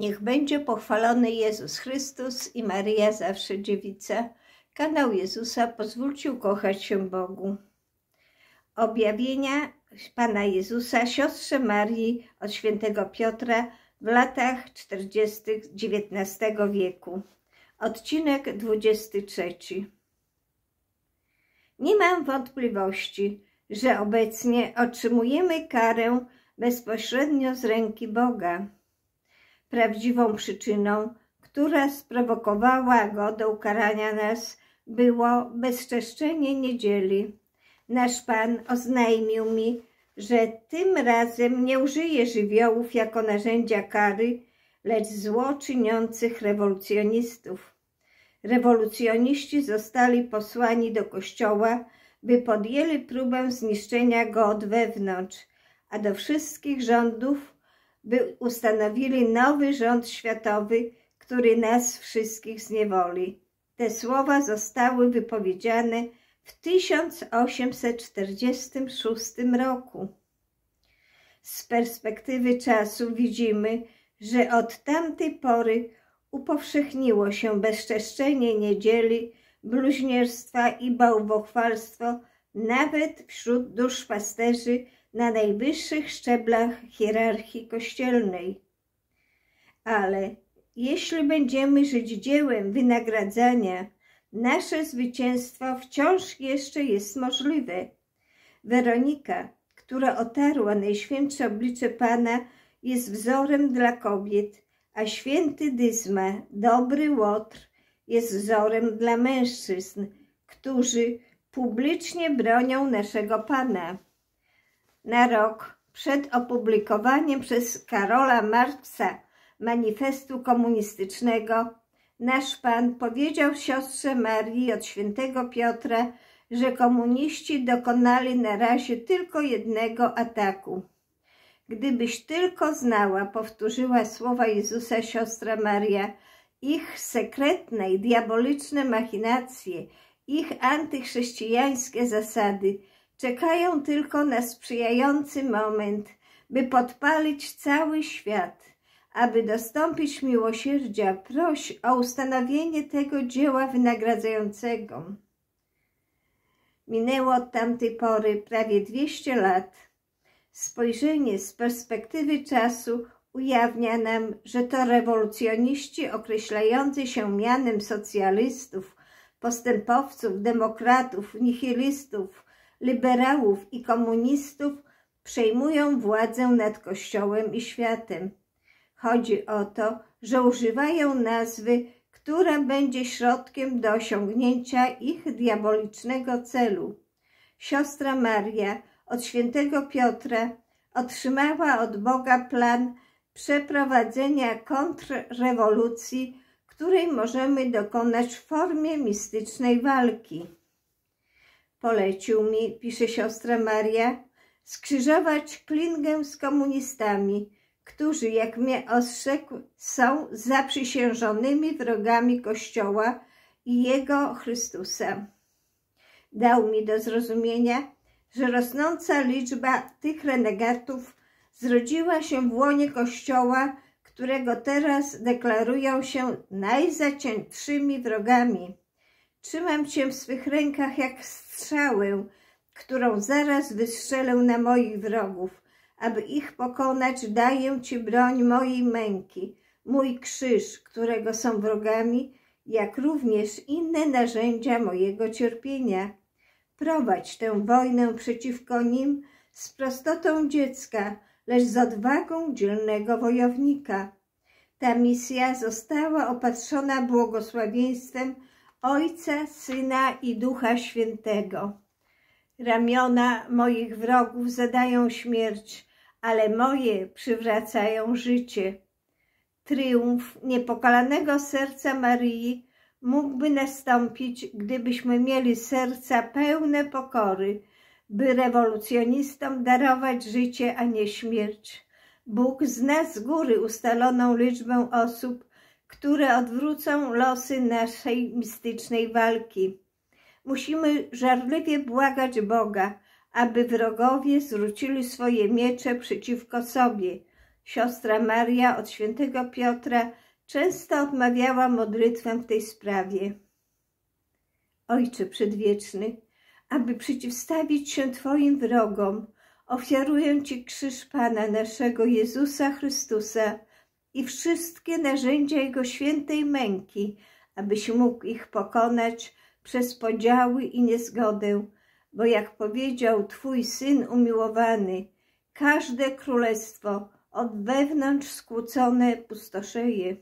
Niech będzie pochwalony Jezus Chrystus i Maryja zawsze dziewica. Kanał Jezusa, pozwólcie ukochać się Bogu. Objawienia Pana Jezusa siostrze Marii od świętego Piotra w latach 40. XIX wieku. Odcinek 23. Nie mam wątpliwości, że obecnie otrzymujemy karę bezpośrednio z ręki Boga. Prawdziwą przyczyną, która sprowokowała Go do ukarania nas, było bezczeszczenie niedzieli. Nasz Pan oznajmił mi, że tym razem nie użyje żywiołów jako narzędzia kary, lecz zło czyniących rewolucjonistów. Rewolucjoniści zostali posłani do Kościoła, by podjęli próbę zniszczenia go od wewnątrz, a do wszystkich rządów, by ustanowili nowy rząd światowy, który nas wszystkich zniewoli. Te słowa zostały wypowiedziane w 1846 roku. Z perspektywy czasu widzimy, że od tamtej pory upowszechniło się bezczeszczenie niedzieli, bluźnierstwa i bałwochwalstwo nawet wśród duszpasterzy na najwyższych szczeblach hierarchii kościelnej. Ale jeśli będziemy żyć dziełem wynagradzania, nasze zwycięstwo wciąż jeszcze jest możliwe. Weronika, która otarła Najświętsze oblicze Pana, jest wzorem dla kobiet, a święty Dyzma, dobry Łotr, jest wzorem dla mężczyzn, którzy publicznie bronią naszego Pana. Na rok przed opublikowaniem przez Karola Marksa manifestu komunistycznego nasz Pan powiedział siostrze Marii od świętego Piotra, że komuniści dokonali na razie tylko jednego ataku. Gdybyś tylko znała, powtórzyła słowa Jezusa siostra Maria, ich sekretne i diaboliczne machinacje, ich antychrześcijańskie zasady czekają tylko na sprzyjający moment, by podpalić cały świat. Aby dostąpić miłosierdzia, proś o ustanowienie tego dzieła wynagradzającego. Minęło od tamtej pory prawie 200 lat. Spojrzenie z perspektywy czasu ujawnia nam, że to rewolucjoniści określający się mianem socjalistów, postępowców, demokratów, nihilistów, liberałów i komunistów przejmują władzę nad Kościołem i światem. Chodzi o to, że używają nazwy, która będzie środkiem do osiągnięcia ich diabolicznego celu. Siostra Maria od świętego Piotra otrzymała od Boga plan przeprowadzenia kontrrewolucji, której możemy dokonać w formie mistycznej walki. Polecił mi, pisze siostra Maria, skrzyżować klingę z komunistami, którzy, jak mnie ostrzegł, są zaprzysiężonymi wrogami Kościoła i Jego Chrystusa. Dał mi do zrozumienia, że rosnąca liczba tych renegatów zrodziła się w łonie Kościoła, którego teraz deklarują się najzaciętszymi wrogami. Trzymam Cię w swych rękach jak strzałę, którą zaraz wystrzelę na moich wrogów. Aby ich pokonać, daję Ci broń mojej męki, mój krzyż, którego są wrogami, jak również inne narzędzia mojego cierpienia. Prowadź tę wojnę przeciwko nim z prostotą dziecka, lecz z odwagą dzielnego wojownika. Ta misja została opatrzona błogosławieństwem Ojca, Syna i Ducha Świętego. Ramiona moich wrogów zadają śmierć, ale moje przywracają życie. Tryumf niepokalanego serca Maryi mógłby nastąpić, gdybyśmy mieli serca pełne pokory, by rewolucjonistom darować życie, a nie śmierć. Bóg zna z góry ustaloną liczbę osób, które odwrócą losy naszej mistycznej walki. Musimy żarliwie błagać Boga, aby wrogowie zwrócili swoje miecze przeciwko sobie. siostra Maria od świętego Piotra często odmawiała modlitwę w tej sprawie. Ojcze Przedwieczny, aby przeciwstawić się Twoim wrogom, ofiaruję Ci krzyż Pana naszego Jezusa Chrystusa i wszystkie narzędzia Jego świętej męki, abyś mógł ich pokonać przez podziały i niezgodę, bo jak powiedział Twój Syn umiłowany, każde królestwo od wewnątrz skłócone pustoszeje.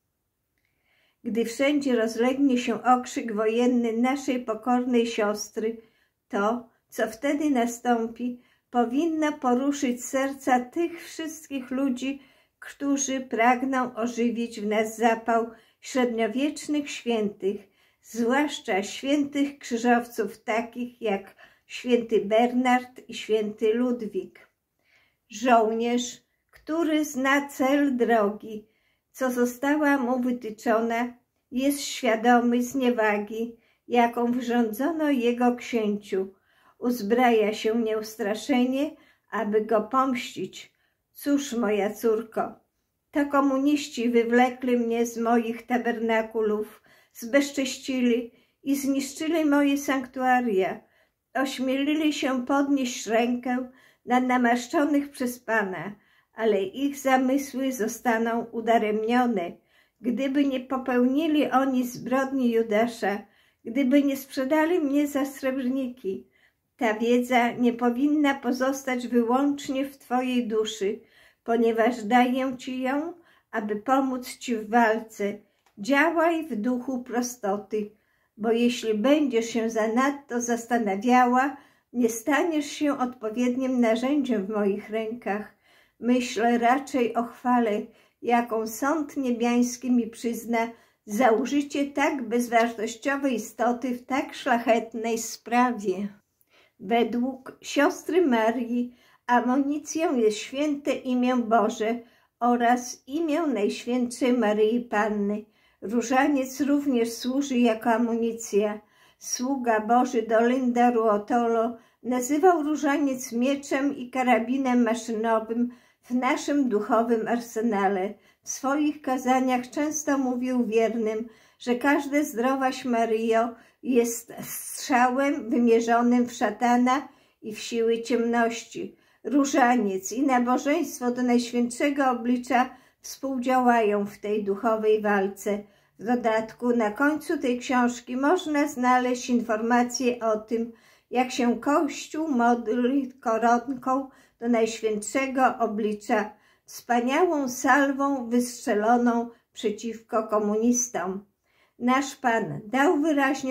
Gdy wszędzie rozlegnie się okrzyk wojenny naszej pokornej siostry, to, co wtedy nastąpi, powinno poruszyć serca tych wszystkich ludzi, którzy pragną ożywić w nas zapał średniowiecznych świętych, zwłaszcza świętych krzyżowców takich jak święty Bernard i święty Ludwik. Żołnierz, który zna cel drogi, co została mu wytyczona, jest świadomy zniewagi, jaką wyrządzono jego księciu. Uzbraja się nieustraszenie, aby go pomścić. Cóż, moja córko, to komuniści wywlekli mnie z moich tabernakulów, zbezcześcili i zniszczyli moje sanktuaria. Ośmielili się podnieść rękę na namaszczonych przez Pana, ale ich zamysły zostaną udaremnione, gdyby nie popełnili oni zbrodni Judasza, gdyby nie sprzedali mnie za srebrniki. Ta wiedza nie powinna pozostać wyłącznie w Twojej duszy, ponieważ daję Ci ją, aby pomóc Ci w walce. Działaj w duchu prostoty, bo jeśli będziesz się zanadto zastanawiała, nie staniesz się odpowiednim narzędziem w moich rękach. Myślę raczej o chwale, jaką sąd niebiański mi przyzna za użycie tak bezwartościowej istoty w tak szlachetnej sprawie. Według siostry Marii amunicją jest święte imię Boże oraz imię Najświętszej Maryi Panny. Różaniec również służy jako amunicja. Sługa Boży Dolinda Ruotolo nazywał różaniec mieczem i karabinem maszynowym w naszym duchowym arsenale. W swoich kazaniach często mówił wiernym, że każde zdrowaś Maryjo jest strzałem wymierzonym w szatana i w siły ciemności. Różaniec i nabożeństwo do Najświętszego Oblicza współdziałają w tej duchowej walce. W dodatku na końcu tej książki można znaleźć informacje o tym, jak się Kościół modli koronką do Najświętszego Oblicza, wspaniałą salwą wystrzeloną przeciwko komunistom. Nasz Pan dał wyraźnie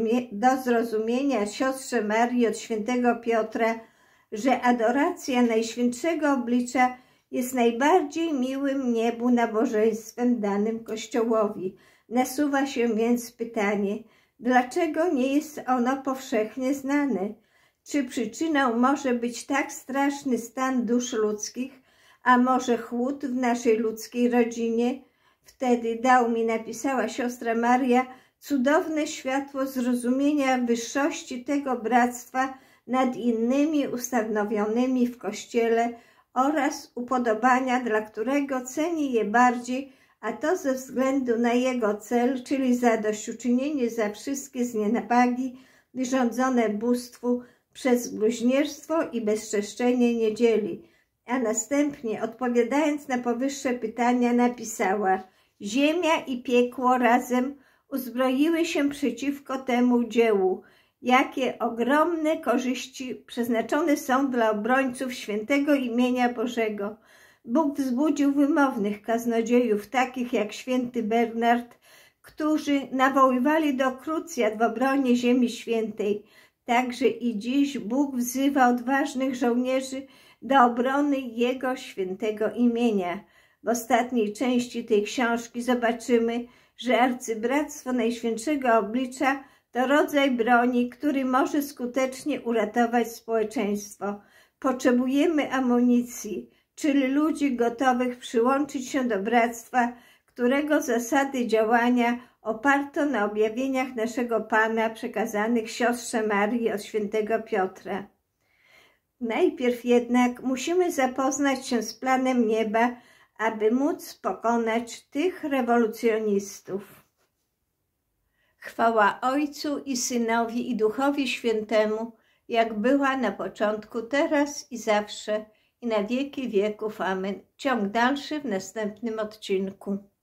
do zrozumienia siostrze Marii od świętego Piotra, że adoracja Najświętszego Oblicza jest najbardziej miłym niebu nabożeństwem danym Kościołowi. Nasuwa się więc pytanie, dlaczego nie jest ono powszechnie znane? Czy przyczyną może być tak straszny stan dusz ludzkich, a może chłód w naszej ludzkiej rodzinie? Wtedy dał mi, napisała siostra Maria, cudowne światło zrozumienia wyższości tego bractwa nad innymi ustanowionymi w Kościele oraz upodobania, dla którego ceni je bardziej, a to ze względu na jego cel, czyli zadośćuczynienie za wszystkie znienawagi wyrządzone bóstwu przez bluźnierstwo i bezczeszczenie niedzieli. A następnie, odpowiadając na powyższe pytania, napisała: ziemia i piekło razem uzbroiły się przeciwko temu dziełu. Jakie ogromne korzyści przeznaczone są dla obrońców świętego imienia Bożego. Bóg wzbudził wymownych kaznodziejów, takich jak święty Bernard, którzy nawoływali do krucjat w obronie Ziemi Świętej. Także i dziś Bóg wzywa odważnych żołnierzy do obrony Jego świętego imienia. W ostatniej części tej książki zobaczymy, że arcybractwo Najświętszego Oblicza to rodzaj broni, który może skutecznie uratować społeczeństwo. Potrzebujemy amunicji, czyli ludzi gotowych przyłączyć się do bractwa, którego zasady działania oparto na objawieniach naszego Pana przekazanych siostrze Marii od świętego Piotra. Najpierw jednak musimy zapoznać się z planem nieba, aby móc pokonać tych rewolucjonistów. Chwała Ojcu i Synowi i Duchowi Świętemu, jak była na początku, teraz i zawsze, i na wieki wieków. Amen. Ciąg dalszy w następnym odcinku.